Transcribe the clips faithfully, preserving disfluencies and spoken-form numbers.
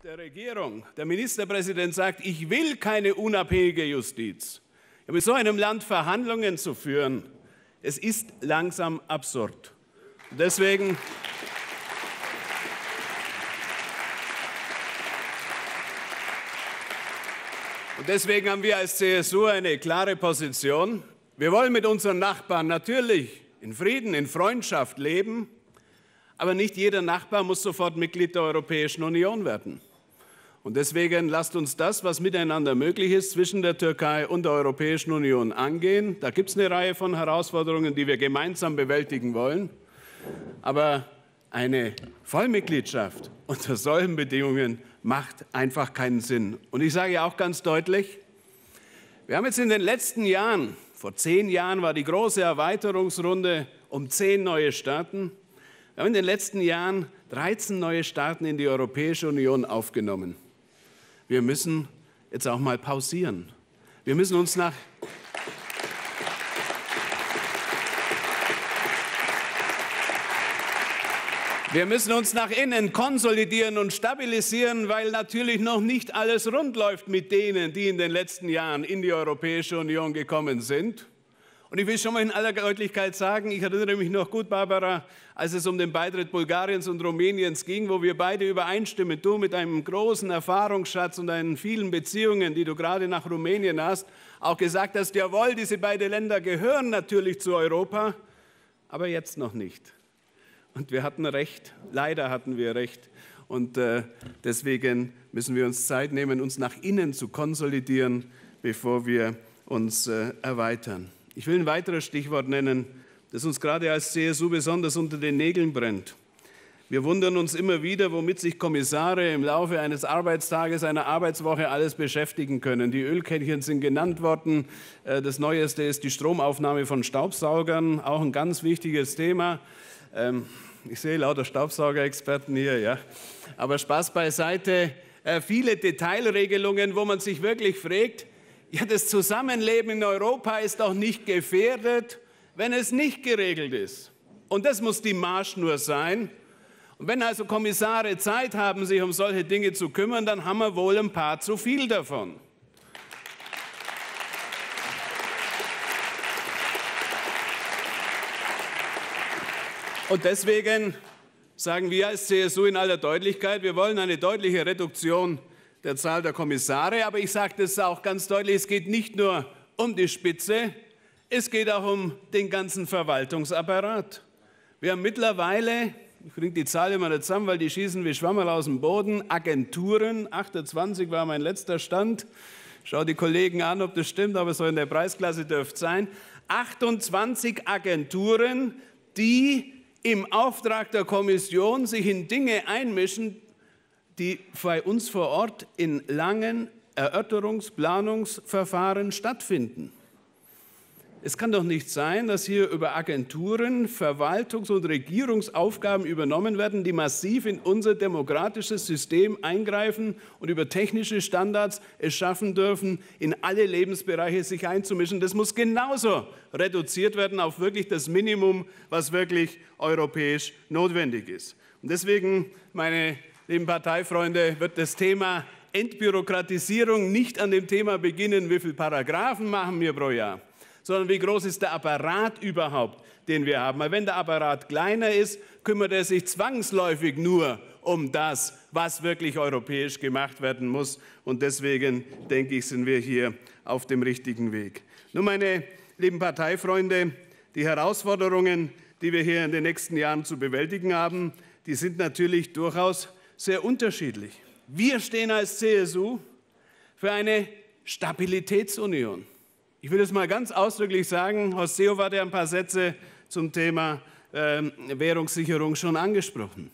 der Regierung. Der Ministerpräsident sagt, ich will keine unabhängige Justiz. Ja, mit so einem Land Verhandlungen zu führen, es ist langsam absurd. Und deswegen, und deswegen haben wir als C S U eine klare Position. Wir wollen mit unseren Nachbarn natürlich in Frieden, in Freundschaft leben, aber nicht jeder Nachbar muss sofort Mitglied der Europäischen Union werden. Und deswegen lasst uns das, was miteinander möglich ist, zwischen der Türkei und der Europäischen Union angehen. Da gibt es eine Reihe von Herausforderungen, die wir gemeinsam bewältigen wollen. Aber eine Vollmitgliedschaft unter solchen Bedingungen macht einfach keinen Sinn. Und ich sage ja auch ganz deutlich, wir haben jetzt in den letzten Jahren, vor zehn Jahren war die große Erweiterungsrunde um zehn neue Staaten. Wir haben in den letzten Jahren dreizehn neue Staaten in die Europäische Union aufgenommen. Wir müssen jetzt auch mal pausieren. Wir müssen uns nach Wir müssen uns nach innen konsolidieren und stabilisieren, weil natürlich noch nicht alles rund läuft mit denen, die in den letzten Jahren in die Europäische Union gekommen sind. Und ich will schon mal in aller Deutlichkeit sagen, ich erinnere mich noch gut, Barbara, als es um den Beitritt Bulgariens und Rumäniens ging, wo wir beide übereinstimmen, du mit einem großen Erfahrungsschatz und deinen vielen Beziehungen, die du gerade nach Rumänien hast, auch gesagt hast, jawohl, diese beiden Länder gehören natürlich zu Europa, aber jetzt noch nicht. Und wir hatten recht, leider hatten wir recht. Und äh, deswegen müssen wir uns Zeit nehmen, uns nach innen zu konsolidieren, bevor wir uns äh, erweitern. Ich will ein weiteres Stichwort nennen, das uns gerade als C S U besonders unter den Nägeln brennt. Wir wundern uns immer wieder, womit sich Kommissare im Laufe eines Arbeitstages, einer Arbeitswoche alles beschäftigen können. Die Ölkännchen sind genannt worden. Das Neueste ist die Stromaufnahme von Staubsaugern, auch ein ganz wichtiges Thema. Ich sehe lauter Staubsaugerexperten hier, ja. Aber Spaß beiseite. Viele Detailregelungen, wo man sich wirklich fragt, ja, das Zusammenleben in Europa ist doch nicht gefährdet, wenn es nicht geregelt ist. Und das muss die Marschnur sein. Und wenn also Kommissare Zeit haben, sich um solche Dinge zu kümmern, dann haben wir wohl ein paar zu viel davon. Und deswegen sagen wir als C S U in aller Deutlichkeit, wir wollen eine deutliche Reduktion der Zahl der Kommissare. Aber ich sage das auch ganz deutlich, es geht nicht nur um die Spitze, es geht auch um den ganzen Verwaltungsapparat. Wir haben mittlerweile, ich bringe die Zahl immer nicht zusammen, weil die schießen wie Schwammerl aus dem Boden, Agenturen, achtundzwanzig war mein letzter Stand. Schau die Kollegen an, ob das stimmt, aber so in der Preisklasse dürfte es sein. achtundzwanzig Agenturen, die im Auftrag der Kommission sich in Dinge einmischen, die bei uns vor Ort in langen Erörterungs-, Planungsverfahren stattfinden. Es kann doch nicht sein, dass hier über Agenturen Verwaltungs- und Regierungsaufgaben übernommen werden, die massiv in unser demokratisches System eingreifen und über technische Standards es schaffen dürfen, in alle Lebensbereiche sich einzumischen. Das muss genauso reduziert werden auf wirklich das Minimum, was wirklich europäisch notwendig ist. Und deswegen, meine lieben Parteifreunde, wird das Thema Entbürokratisierung nicht an dem Thema beginnen, wie viele Paragraphen machen wir pro Jahr, sondern wie groß ist der Apparat überhaupt, den wir haben. Weil wenn der Apparat kleiner ist, kümmert er sich zwangsläufig nur um das, was wirklich europäisch gemacht werden muss. Und deswegen, denke ich, sind wir hier auf dem richtigen Weg. Nun, meine lieben Parteifreunde, die Herausforderungen, die wir hier in den nächsten Jahren zu bewältigen haben, die sind natürlich durchaus sehr unterschiedlich. Wir stehen als C S U für eine Stabilitätsunion. Ich will es mal ganz ausdrücklich sagen, Horst Seehofer hat ja ein paar Sätze zum Thema äh, Währungssicherung schon angesprochen.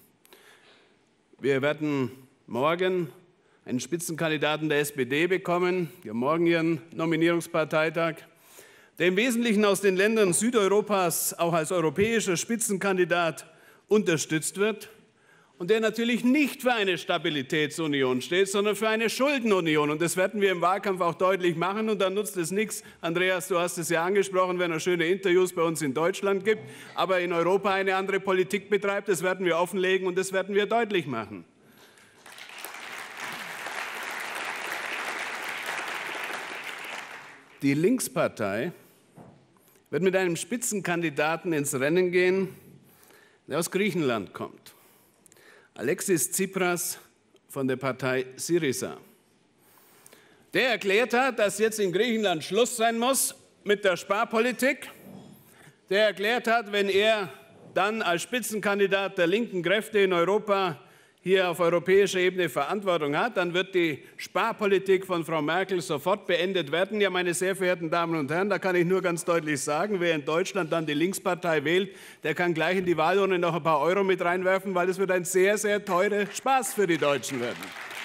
Wir werden morgen einen Spitzenkandidaten der S P D bekommen, wir haben morgen ihren Nominierungsparteitag, der im Wesentlichen aus den Ländern Südeuropas auch als europäischer Spitzenkandidat unterstützt wird und der natürlich nicht für eine Stabilitätsunion steht, sondern für eine Schuldenunion. Und das werden wir im Wahlkampf auch deutlich machen. Und dann nutzt es nichts, Andreas, du hast es ja angesprochen, wenn er schöne Interviews bei uns in Deutschland gibt, aber in Europa eine andere Politik betreibt. Das werden wir offenlegen und das werden wir deutlich machen. Die Linkspartei wird mit einem Spitzenkandidaten ins Rennen gehen, der aus Griechenland kommt. Alexis Tsipras von der Partei Syriza. Der erklärt hat, dass jetzt in Griechenland Schluss sein muss mit der Sparpolitik. Der erklärt hat, wenn er dann als Spitzenkandidat der linken Kräfte in Europa hier auf europäischer Ebene Verantwortung hat, dann wird die Sparpolitik von Frau Merkel sofort beendet werden. Ja, meine sehr verehrten Damen und Herren, da kann ich nur ganz deutlich sagen, wer in Deutschland dann die Linkspartei wählt, der kann gleich in die Wahlurne noch ein paar Euro mit reinwerfen, weil es wird ein sehr, sehr teurer Spaß für die Deutschen werden.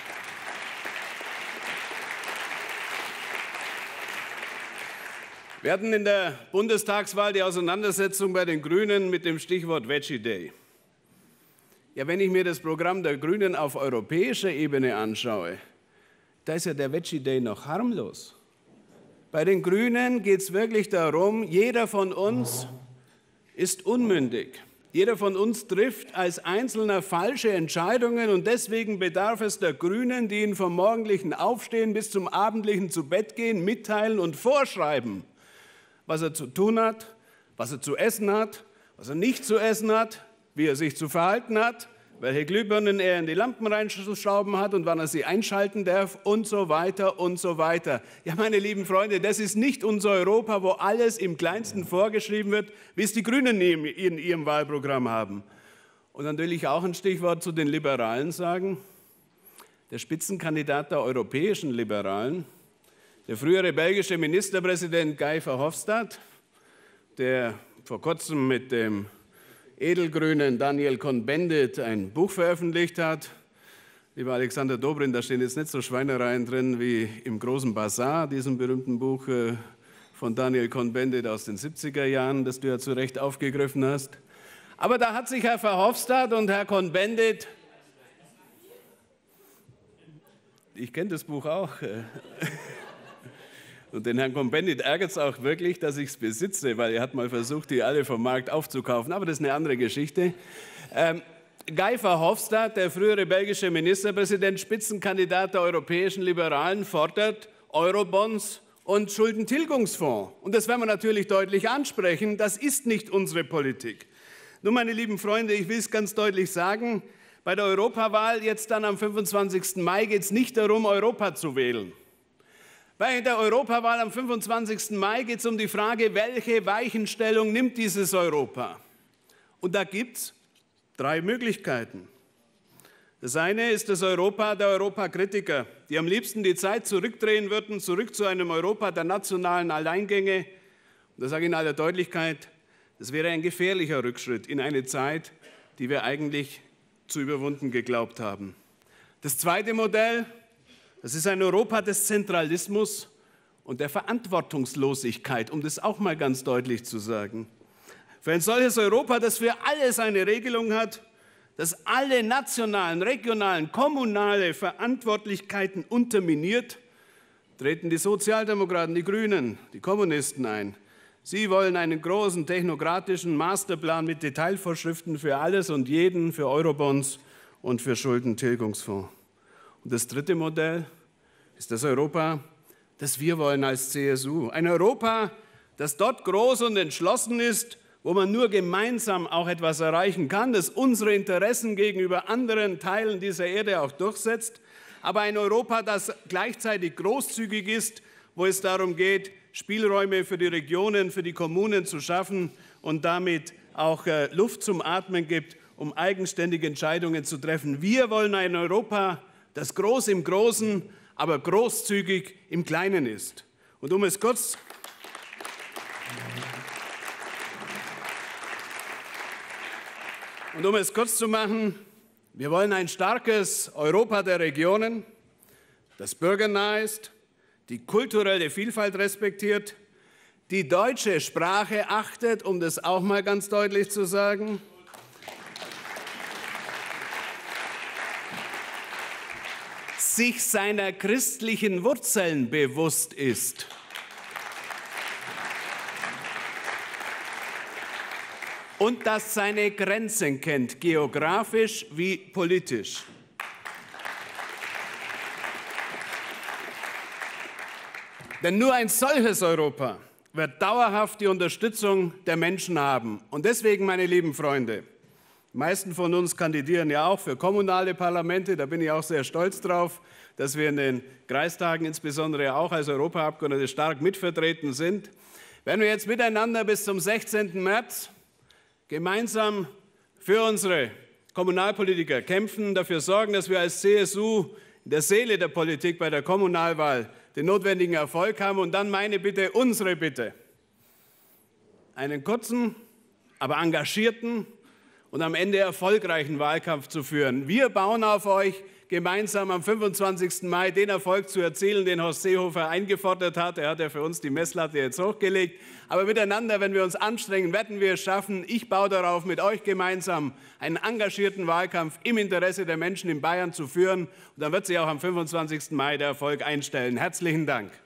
Wir hatten in der Bundestagswahl die Auseinandersetzung bei den Grünen mit dem Stichwort Veggie Day. Ja, wenn ich mir das Programm der Grünen auf europäischer Ebene anschaue, da ist ja der Veggie Day noch harmlos. Bei den Grünen geht es wirklich darum, jeder von uns ist unmündig. Jeder von uns trifft als Einzelner falsche Entscheidungen und deswegen bedarf es der Grünen, die ihn vom morgendlichen Aufstehen bis zum abendlichen Zubettgehen mitteilen und vorschreiben, was er zu tun hat, was er zu essen hat, was er nicht zu essen hat, wie er sich zu verhalten hat, welche Glühbirnen er in die Lampen reinzuschrauben hat und wann er sie einschalten darf und so weiter und so weiter. Ja, meine lieben Freunde, das ist nicht unser Europa, wo alles im Kleinsten vorgeschrieben wird, wie es die Grünen in ihrem Wahlprogramm haben. Und dann will ich auch ein Stichwort zu den Liberalen sagen. Der Spitzenkandidat der europäischen Liberalen, der frühere belgische Ministerpräsident Guy Verhofstadt, der vor kurzem mit dem Edelgrünen Daniel Cohn-Bendit ein Buch veröffentlicht hat. Lieber Alexander Dobrindt, da stehen jetzt nicht so Schweinereien drin wie im Großen Basar, diesem berühmten Buch von Daniel Cohn-Bendit aus den siebziger Jahren, das du ja zu Recht aufgegriffen hast. Aber da hat sich Herr Verhofstadt und Herr Cohn-Bendit, ich kenne das Buch auch, und den Herrn Cohn-Bendit ärgert es auch wirklich, dass ich es besitze, weil er hat mal versucht, die alle vom Markt aufzukaufen. Aber das ist eine andere Geschichte. Ähm, Guy Verhofstadt, der frühere belgische Ministerpräsident, Spitzenkandidat der europäischen Liberalen, fordert Eurobonds und Schuldentilgungsfonds. Und das werden wir natürlich deutlich ansprechen. Das ist nicht unsere Politik. Nun, meine lieben Freunde, ich will es ganz deutlich sagen, bei der Europawahl jetzt dann am fünfundzwanzigsten Mai geht es nicht darum, Europa zu wählen. Bei der Europawahl am fünfundzwanzigsten Mai geht es um die Frage, welche Weichenstellung nimmt dieses Europa? Und da gibt es drei Möglichkeiten. Das eine ist das Europa der Europakritiker, die am liebsten die Zeit zurückdrehen würden, zurück zu einem Europa der nationalen Alleingänge. Und das sage ich in aller Deutlichkeit, das wäre ein gefährlicher Rückschritt in eine Zeit, die wir eigentlich zu überwunden geglaubt haben. Das zweite Modell, das ist ein Europa des Zentralismus und der Verantwortungslosigkeit, um das auch mal ganz deutlich zu sagen. Für ein solches Europa, das für alles eine Regelung hat, das alle nationalen, regionalen, kommunale Verantwortlichkeiten unterminiert, treten die Sozialdemokraten, die Grünen, die Kommunisten ein. Sie wollen einen großen technokratischen Masterplan mit Detailvorschriften für alles und jeden, für Eurobonds und für Schuldentilgungsfonds. Und das dritte Modell ist das Europa, das wir wollen als C S U. Ein Europa, das dort groß und entschlossen ist, wo man nur gemeinsam auch etwas erreichen kann, das unsere Interessen gegenüber anderen Teilen dieser Erde auch durchsetzt, aber ein Europa, das gleichzeitig großzügig ist, wo es darum geht, Spielräume für die Regionen, für die Kommunen zu schaffen und damit auch Luft zum Atmen gibt, um eigenständige Entscheidungen zu treffen. Wir wollen ein Europa, das groß im Großen, aber großzügig im Kleinen ist. Und um es kurz, und um es kurz zu machen, wir wollen ein starkes Europa der Regionen, das bürgernah ist, die kulturelle Vielfalt respektiert, die deutsche Sprache achtet, um das auch mal ganz deutlich zu sagen, sich seiner christlichen Wurzeln bewusst ist. Und das seine Grenzen kennt, geografisch wie politisch. Denn nur ein solches Europa wird dauerhaft die Unterstützung der Menschen haben. Und deswegen, meine lieben Freunde, die meisten von uns kandidieren ja auch für kommunale Parlamente. Da bin ich auch sehr stolz drauf, dass wir in den Kreistagen insbesondere auch als Europaabgeordnete stark mitvertreten sind. Wenn wir jetzt miteinander bis zum sechzehnten März gemeinsam für unsere Kommunalpolitiker kämpfen, dafür sorgen, dass wir als C S U in der Seele der Politik bei der Kommunalwahl den notwendigen Erfolg haben. Und dann meine Bitte, unsere Bitte, einen kurzen, aber engagierten und am Ende erfolgreichen Wahlkampf zu führen. Wir bauen auf euch, gemeinsam am fünfundzwanzigsten Mai den Erfolg zu erzielen, den Horst Seehofer eingefordert hat. Er hat ja für uns die Messlatte jetzt hochgelegt. Aber miteinander, wenn wir uns anstrengen, werden wir es schaffen. Ich baue darauf, mit euch gemeinsam einen engagierten Wahlkampf im Interesse der Menschen in Bayern zu führen. Und dann wird sich auch am fünfundzwanzigsten Mai der Erfolg einstellen. Herzlichen Dank.